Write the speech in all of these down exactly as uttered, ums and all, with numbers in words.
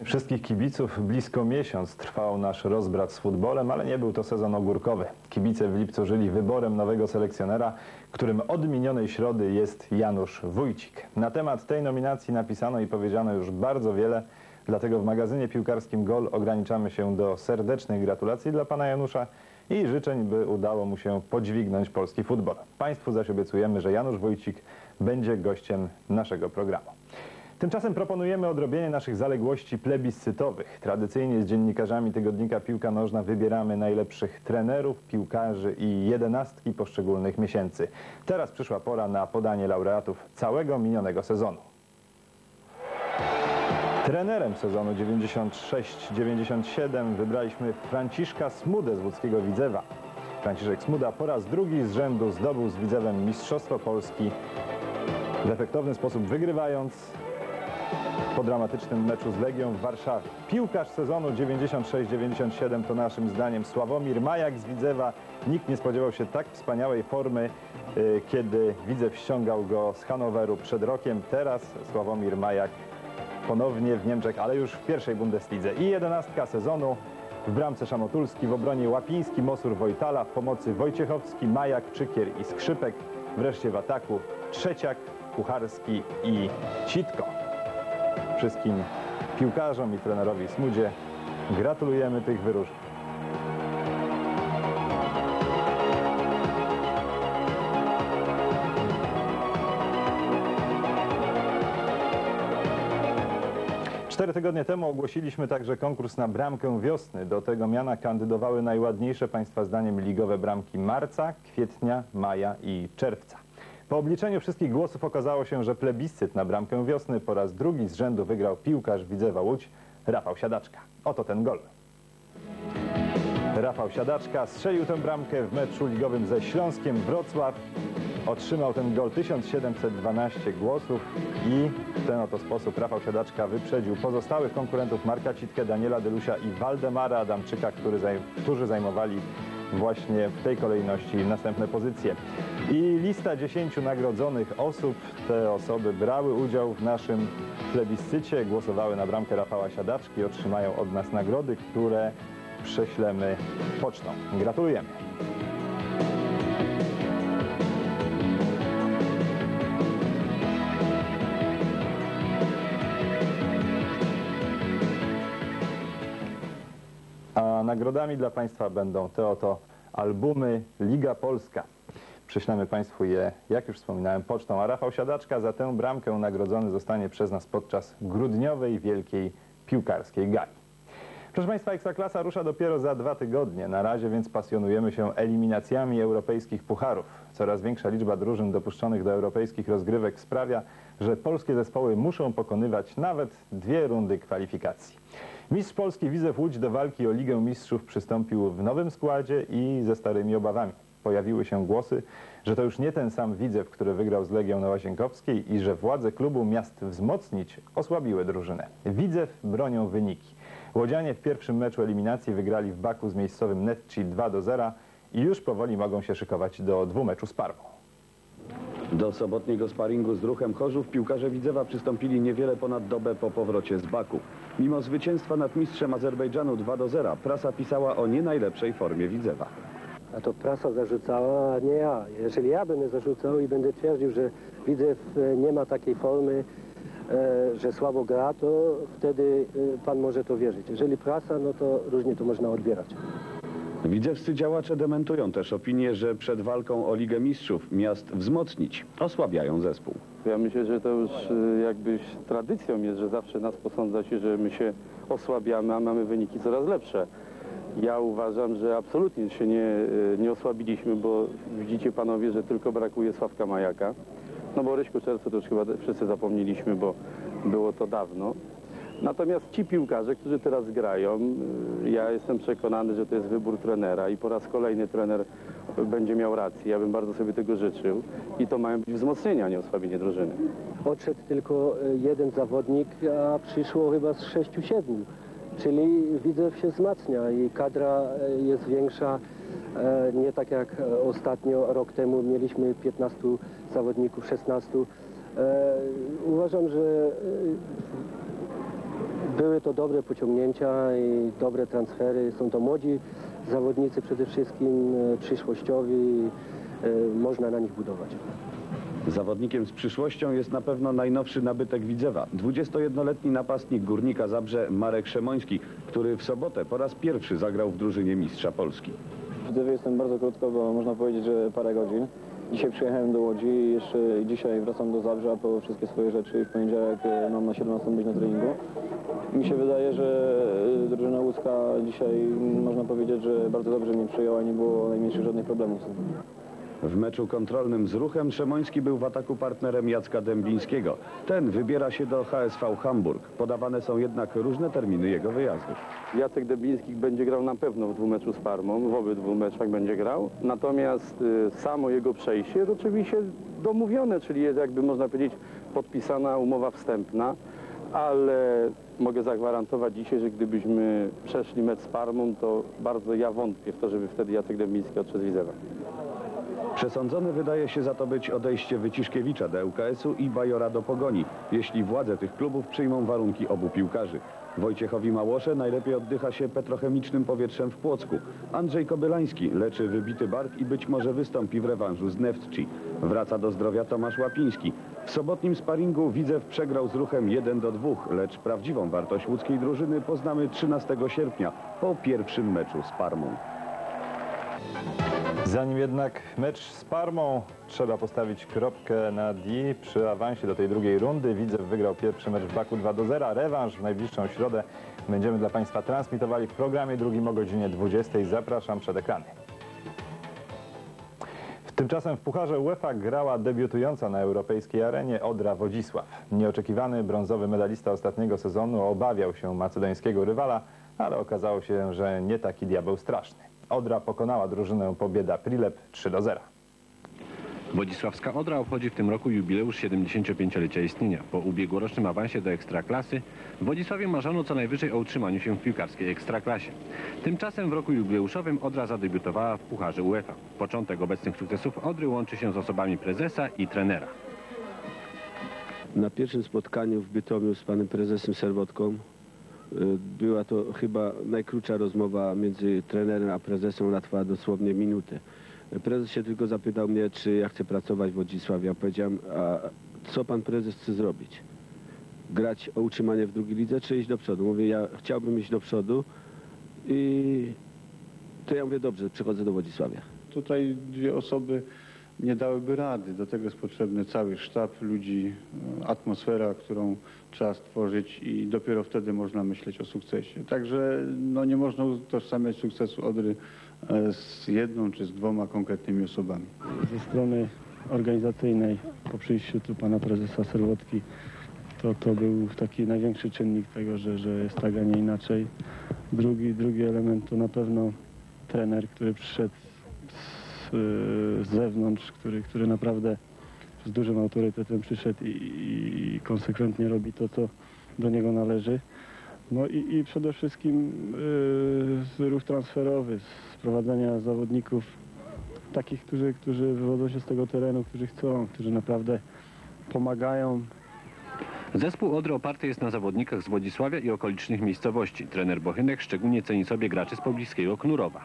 Wszystkich kibiców blisko miesiąc trwał nasz rozbrat z futbolem, ale nie był to sezon ogórkowy. Kibice w lipcu żyli wyborem nowego selekcjonera, którym od minionej środy jest Janusz Wójcik. Na temat tej nominacji napisano i powiedziano już bardzo wiele, dlatego w magazynie piłkarskim Gol ograniczamy się do serdecznych gratulacji dla pana Janusza i życzeń, by udało mu się podźwignąć polski futbol. Państwu zaś obiecujemy, że Janusz Wójcik będzie gościem naszego programu. Tymczasem proponujemy odrobienie naszych zaległości plebiscytowych. Tradycyjnie z dziennikarzami tygodnika Piłka Nożna wybieramy najlepszych trenerów, piłkarzy i jedenastki poszczególnych miesięcy. Teraz przyszła pora na podanie laureatów całego minionego sezonu. Trenerem sezonu dziewięćdziesiąt sześć dziewięćdziesiąt siedem wybraliśmy Franciszka Smudę z łódzkiego Widzewa. Franciszek Smuda po raz drugi z rzędu zdobył z Widzewem Mistrzostwo Polski, w efektowny sposób wygrywając po dramatycznym meczu z Legią w Warszawie. Piłkarz sezonu dziewięćdziesiąt sześć dziewięćdziesiąt siedem to naszym zdaniem Sławomir Majak z Widzewa. Nikt nie spodziewał się tak wspaniałej formy, yy, kiedy Widzew ściągał go z Hanoweru przed rokiem. Teraz Sławomir Majak ponownie w Niemczech, ale już w pierwszej Bundeslidze. I jedenastka sezonu: w bramce Szamotulski, w obronie Łapiński, Mosur, Wojtala, w pomocy Wojciechowski, Majak, Czykier i Skrzypek. Wreszcie w ataku Trzeciak, Kucharski i Citko. Wszystkim piłkarzom i trenerowi Smudzie gratulujemy tych wyróżnień. Cztery tygodnie temu ogłosiliśmy także konkurs na bramkę wiosny. Do tego miana kandydowały najładniejsze państwa zdaniem ligowe bramki marca, kwietnia, maja i czerwca. Po obliczeniu wszystkich głosów okazało się, że plebiscyt na bramkę wiosny po raz drugi z rzędu wygrał piłkarz Widzewa Łódź Rafał Siadaczka. Oto ten gol. Rafał Siadaczka strzelił tę bramkę w meczu ligowym ze Śląskiem Wrocław. Otrzymał ten gol tysiąc siedemset dwanaście głosów i w ten oto sposób Rafał Siadaczka wyprzedził pozostałych konkurentów Marka Citkę, Daniela Delusia i Waldemara Adamczyka, który zaj którzy zajmowali właśnie w tej kolejności następne pozycje. I lista dziesięciu nagrodzonych osób. Te osoby brały udział w naszym plebiscycie, głosowały na bramkę Rafała Siadaczki i otrzymają od nas nagrody, które prześlemy pocztą. Gratulujemy. A nagrodami dla Państwa będą te oto albumy Liga Polska. Prześlemy Państwu je, jak już wspominałem, pocztą, a Rafał Siadaczka za tę bramkę nagrodzony zostanie przez nas podczas grudniowej wielkiej piłkarskiej gali. Proszę Państwa, Ekstraklasa rusza dopiero za dwa tygodnie. Na razie więc pasjonujemy się eliminacjami europejskich pucharów. Coraz większa liczba drużyn dopuszczonych do europejskich rozgrywek sprawia, że polskie zespoły muszą pokonywać nawet dwie rundy kwalifikacji. Mistrz Polski Widzew Łódź do walki o Ligę Mistrzów przystąpił w nowym składzie i ze starymi obawami. Pojawiły się głosy, że to już nie ten sam Widzew, który wygrał z Legią na Łazienkowskiej i że władze klubu miast wzmocnić osłabiły drużynę. Widzew bronią wyniki. Łodzianie w pierwszym meczu eliminacji wygrali w Baku z miejscowym Netci dwa do zera i już powoli mogą się szykować do dwumeczu z Parmą. Do sobotniego sparingu z Ruchem Chorzów piłkarze Widzewa przystąpili niewiele ponad dobę po powrocie z Baku. Mimo zwycięstwa nad mistrzem Azerbejdżanu dwa do zera prasa pisała o nie najlepszej formie Widzewa. A to prasa zarzucała, a nie ja. Jeżeli ja będę zarzucał i będę twierdził, że Widzew nie ma takiej formy, e, że słabo gra, to wtedy e, pan może to wierzyć. Jeżeli prasa, no to różnie to można odbierać. Widzewscy działacze dementują też opinię, że przed walką o Ligę Mistrzów miast wzmocnić osłabiają zespół. Ja myślę, że to już jakby tradycją jest, że zawsze nas posądza się, że my się osłabiamy, a mamy wyniki coraz lepsze. Ja uważam, że absolutnie się nie, nie osłabiliśmy, bo widzicie panowie, że tylko brakuje Sławka Majaka. No bo Ryśku Czerwcu to już chyba wszyscy zapomnieliśmy, bo było to dawno. Natomiast ci piłkarze, którzy teraz grają, ja jestem przekonany, że to jest wybór trenera i po raz kolejny trener będzie miał rację. Ja bym bardzo sobie tego życzył i to mają być wzmocnienia, a nie osłabienie drużyny. Odszedł tylko jeden zawodnik, a przyszło chyba z sześciu, siedmiu. Czyli Widzew się wzmacnia i kadra jest większa. Nie tak jak ostatnio, rok temu mieliśmy piętnastu zawodników, szesnastu. Uważam, że były to dobre pociągnięcia i dobre transfery. Są to młodzi zawodnicy przede wszystkim, e, przyszłościowi. E, można na nich budować. Zawodnikiem z przyszłością jest na pewno najnowszy nabytek Widzewa. dwudziestojednoletni napastnik Górnika Zabrze Marek Szemoński, który w sobotę po raz pierwszy zagrał w drużynie mistrza Polski. W Widzewie jestem bardzo krótko, bo można powiedzieć, że parę godzin. Dzisiaj przyjechałem do Łodzi i jeszcze dzisiaj wracam do Zabrza po wszystkie swoje rzeczy i w poniedziałek e, mam na siedemnastą być na treningu. Mi się wydaje, że e, drużyna łódzka dzisiaj można powiedzieć, że bardzo dobrze mnie przyjęła i nie było najmniejszych żadnych problemów z tym. W meczu kontrolnym z Ruchem Szemoński był w ataku partnerem Jacka Dębińskiego. Ten wybiera się do H S V Hamburg. Podawane są jednak różne terminy jego wyjazdów. Jacek Dębiński będzie grał na pewno w dwumeczu z Parmą, w obydwu meczach będzie grał. Natomiast y, samo jego przejście jest oczywiście domówione, czyli jest, jakby można powiedzieć, podpisana umowa wstępna, ale mogę zagwarantować dzisiaj, że gdybyśmy przeszli mecz z Parmą, to bardzo ja wątpię w to, żeby wtedy Jacek Dębiński odszedł z Widzewa. Przesądzone wydaje się za to być odejście Wyciszkiewicza do L K S-u i Bajora do Pogoni, jeśli władze tych klubów przyjmą warunki obu piłkarzy. Wojciechowi Małosze najlepiej oddycha się petrochemicznym powietrzem w Płocku. Andrzej Kobylański leczy wybity bark i być może wystąpi w rewanżu z Neftchi. Wraca do zdrowia Tomasz Łapiński. W sobotnim sparingu Widzew przegrał z Ruchem jeden do dwóch, lecz prawdziwą wartość łódzkiej drużyny poznamy trzynastego sierpnia po pierwszym meczu z Parmą. Zanim jednak mecz z Parmą, trzeba postawić kropkę na D. Przy awansie do tej drugiej rundy Widzew wygrał pierwszy mecz w Baku dwa do zera. Rewanż w najbliższą środę będziemy dla Państwa transmitowali w programie drugim o godzinie dwudziestej. Zapraszam przed ekrany. Tymczasem w Pucharze UEFA grała debiutująca na europejskiej arenie Odra Wodzisław. Nieoczekiwany brązowy medalista ostatniego sezonu obawiał się macedońskiego rywala, ale okazało się, że nie taki diabeł straszny. Odra pokonała drużynę Pobieda Prilep trzy do zera. Wodzisławska Odra obchodzi w tym roku jubileusz siedemdziesięciopięciolecia istnienia. Po ubiegłorocznym awansie do Ekstraklasy w Wodzisławie marzono co najwyżej o utrzymaniu się w piłkarskiej Ekstraklasie. Tymczasem w roku jubileuszowym Odra zadebiutowała w Pucharze UEFA. Początek obecnych sukcesów Odry łączy się z osobami prezesa i trenera. Na pierwszym spotkaniu w Bytomiu z panem prezesem Serwotką była to chyba najkrótsza rozmowa między trenerem a prezesem, ona trwała dosłownie minutę. Prezes się tylko zapytał mnie, czy ja chcę pracować w Wodzisławie. Ja powiedziałem, a co pan prezes chce zrobić? Grać o utrzymanie w drugiej lidze, czy iść do przodu? Mówię, ja chciałbym iść do przodu i to ja mówię, dobrze, przychodzę do Wodzisławia. Tutaj dwie osoby nie dałyby rady. Do tego jest potrzebny cały sztab ludzi, atmosfera, którą trzeba stworzyć i dopiero wtedy można myśleć o sukcesie. Także no, nie można utożsamiać sukcesu Odry z jedną czy z dwoma konkretnymi osobami. Ze strony organizacyjnej po przyjściu tu pana prezesa Serwotki to, to był taki największy czynnik tego, że, że jest tak, a nie inaczej. Drugi, drugi element to na pewno trener, który przyszedł z, z zewnątrz, który, który naprawdę z dużym autorytetem przyszedł i, i konsekwentnie robi to, co do niego należy. No i, i przede wszystkim yy, ruch transferowy, sprowadzenia zawodników takich, którzy, którzy wywodzą się z tego terenu, którzy chcą, którzy naprawdę pomagają. Zespół Odry oparty jest na zawodnikach z Wodzisławia i okolicznych miejscowości. Trener Bochynek szczególnie ceni sobie graczy z pobliskiego Knurowa.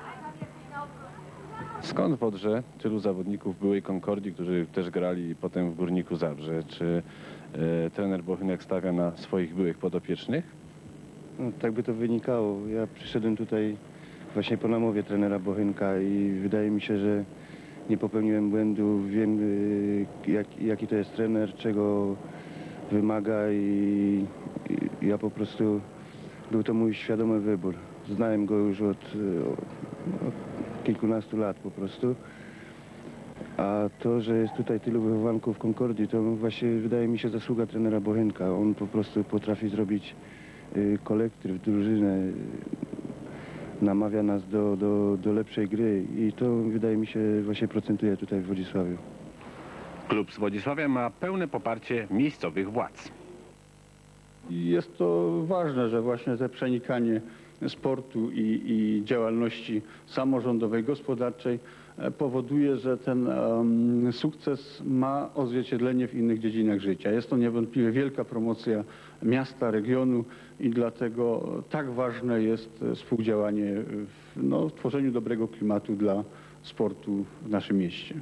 Skąd w Odrze tylu zawodników byłej Konkordii, którzy też grali potem w Górniku Zabrze? Czy e, trener Bochynek stawia na swoich byłych podopiecznych? No, tak by to wynikało. Ja przyszedłem tutaj właśnie po namowie trenera Bochynka i wydaje mi się, że nie popełniłem błędu. Wiem, jak, jaki to jest trener, czego wymaga i, i ja po prostu, był to mój świadomy wybór. Znałem go już od, od kilkunastu lat po prostu. A to, że jest tutaj tylu wychowanków Konkordii, to właśnie wydaje mi się zasługa trenera Bochynka. On po prostu potrafi zrobić kolektyw, drużynę, namawia nas do, do, do lepszej gry i to wydaje mi się właśnie procentuje tutaj w Wodzisławiu. Klub z Wodzisławia ma pełne poparcie miejscowych władz. Jest to ważne, że właśnie te przenikanie sportu i, i działalności samorządowej, gospodarczej e, powoduje, że ten em, sukces ma odzwierciedlenie w innych dziedzinach życia. Jest to niewątpliwie wielka promocja miasta, regionu i dlatego tak ważne jest e, współdziałanie w, no, w tworzeniu dobrego klimatu dla sportu w naszym mieście.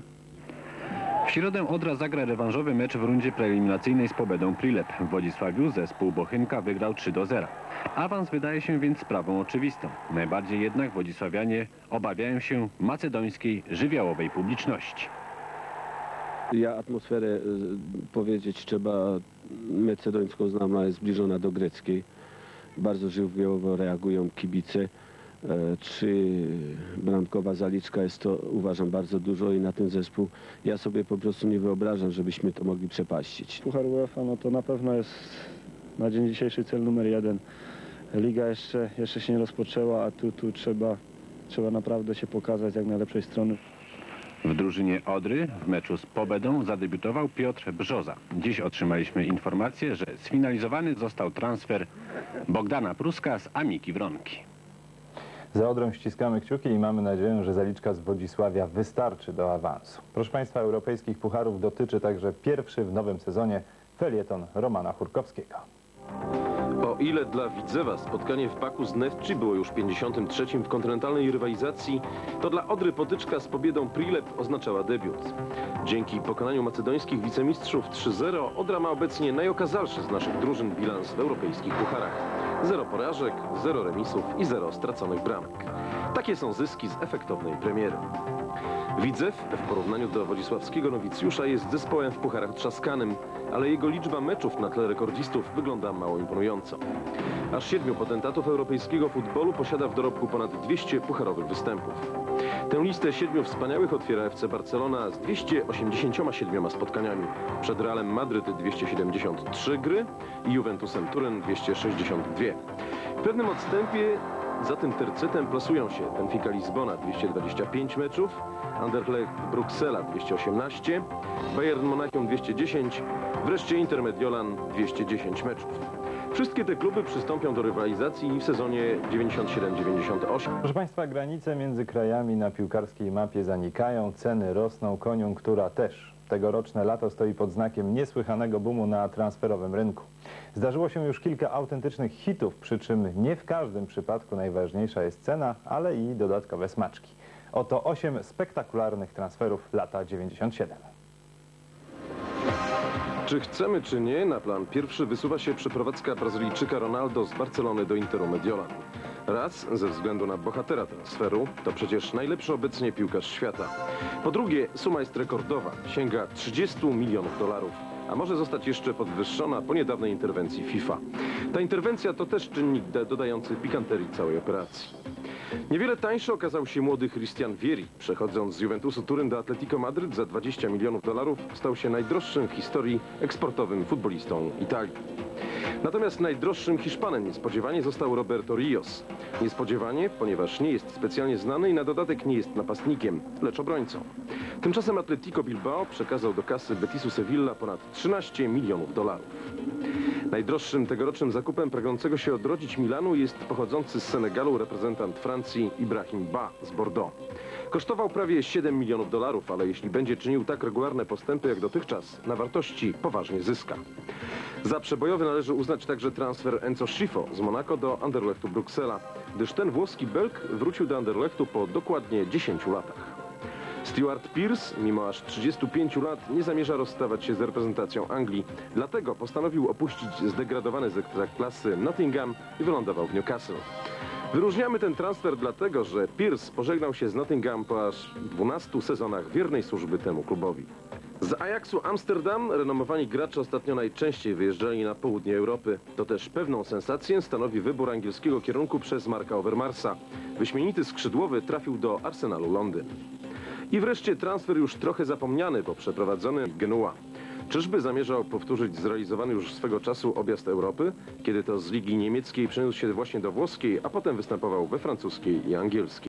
W środę Odra zagra rewanżowy mecz w rundzie preeliminacyjnej z Pobedą Prilep. W Wodzisławiu zespół Bochynka wygrał trzy do zera. Awans wydaje się więc sprawą oczywistą. Najbardziej jednak wodzisławianie obawiają się macedońskiej, żywiołowej publiczności. Ja atmosferę y, powiedzieć trzeba macedońską znam, ale jest zbliżona do greckiej. Bardzo żywiołowo reagują kibice. E, Trzy bramkowa zaliczka jest to, uważam, bardzo dużo i na ten zespół ja sobie po prostu nie wyobrażam, żebyśmy to mogli przepaścić. Puchar UEFA no to na pewno jest na dzień dzisiejszy cel numer jeden. Liga jeszcze, jeszcze się nie rozpoczęła, a tu, tu trzeba, trzeba naprawdę się pokazać z jak najlepszej strony. W drużynie Odry w meczu z Pobedą zadebiutował Piotr Brzoza. Dziś otrzymaliśmy informację, że sfinalizowany został transfer Bogdana Pruska z Amiki Wronki. Za Odrą ściskamy kciuki i mamy nadzieję, że zaliczka z Wodzisławia wystarczy do awansu. Proszę Państwa, europejskich pucharów dotyczy także pierwszy w nowym sezonie felieton Romana Chórkowskiego. O ile dla Widzewa spotkanie w Baku z Neftchi było już pięćdziesiątym trzecim w kontynentalnej rywalizacji, to dla Odry potyczka z Pobiedą Prilep oznaczała debiut. Dzięki pokonaniu macedońskich wicemistrzów trzy zero Odra ma obecnie najokazalszy z naszych drużyn bilans w europejskich pucharach. Zero porażek, zero remisów i zero straconych bramek. Takie są zyski z efektownej premiery. Widzew w porównaniu do wodzisławskiego nowicjusza jest zespołem w pucharach trzaskanym, ale jego liczba meczów na tle rekordzistów wygląda mało imponująco. Aż siedmiu potentatów europejskiego futbolu posiada w dorobku ponad dwieście pucharowych występów. Tę listę siedmiu wspaniałych otwiera F C Barcelona z dwieście osiemdziesięcioma siedmioma spotkaniami. Przed Realem Madryt dwieście siedemdziesiąt trzy gry i Juventusem Turyn dwieście sześćdziesiąt dwie. W pewnym odstępie za tym tercetem plasują się Benfica Lizbona dwieście dwadzieścia pięć meczów, Anderlecht Bruksela dwieście osiemnaście, Bayern Monachium dwieście dziesięć, wreszcie Inter Mediolan dwieście dziesięć meczów. Wszystkie te kluby przystąpią do rywalizacji w sezonie dziewięćdziesiąt siedem dziewięćdziesiąt osiem. Proszę Państwa, granice między krajami na piłkarskiej mapie zanikają, ceny rosną, koniunktura też. Tegoroczne lato stoi pod znakiem niesłychanego boomu na transferowym rynku. Zdarzyło się już kilka autentycznych hitów, przy czym nie w każdym przypadku najważniejsza jest cena, ale i dodatkowe smaczki. Oto osiem spektakularnych transferów lata dziewięćdziesiąt siedem. Czy chcemy, czy nie, na plan pierwszy wysuwa się przeprowadzka Brazylijczyka Ronaldo z Barcelony do Interu Mediolan. Raz, ze względu na bohatera transferu, to przecież najlepszy obecnie piłkarz świata. Po drugie, suma jest rekordowa, sięga trzydziestu milionów dolarów, a może zostać jeszcze podwyższona po niedawnej interwencji FIFA. Ta interwencja to też czynnik dodający pikanterii całej operacji. Niewiele tańszy okazał się młody Christian Vieri. Przechodząc z Juventusu Turyn do Atletico Madryt za dwadzieścia milionów dolarów, stał się najdroższym w historii eksportowym futbolistą Italii. Natomiast najdroższym Hiszpanem niespodziewanie został Roberto Rios. Niespodziewanie, ponieważ nie jest specjalnie znany i na dodatek nie jest napastnikiem, lecz obrońcą. Tymczasem Atletico Bilbao przekazał do kasy Betisu Sevilla ponad trzynaście milionów dolarów. Najdroższym tegorocznym zakupem pragnącego się odrodzić Milanu jest pochodzący z Senegalu reprezentant Francji Ibrahim Ba z Bordeaux. Kosztował prawie siedem milionów dolarów, ale jeśli będzie czynił tak regularne postępy jak dotychczas, na wartości poważnie zyska. Za przebojowy należy uznać także transfer Enzo Scifo z Monaco do Anderlechtu Bruksela, gdyż ten włoski Belg wrócił do Anderlechtu po dokładnie dziesięciu latach. Stuart Pearce, mimo aż trzydziestu pięciu lat, nie zamierza rozstawać się z reprezentacją Anglii. Dlatego postanowił opuścić zdegradowany z ekstraklasy Nottingham i wylądował w Newcastle. Wyróżniamy ten transfer dlatego, że Pearce pożegnał się z Nottingham po aż dwunastu sezonach wiernej służby temu klubowi. Z Ajaxu Amsterdam renomowani gracze ostatnio najczęściej wyjeżdżali na południe Europy. To też pewną sensację stanowi wybór angielskiego kierunku przez Marka Overmarsa. Wyśmienity skrzydłowy trafił do Arsenalu Londyn. I wreszcie transfer już trochę zapomniany, bo przeprowadzony Genua. Czyżby zamierzał powtórzyć zrealizowany już swego czasu objazd Europy, kiedy to z ligi niemieckiej przeniósł się właśnie do włoskiej, a potem występował we francuskiej i angielskiej?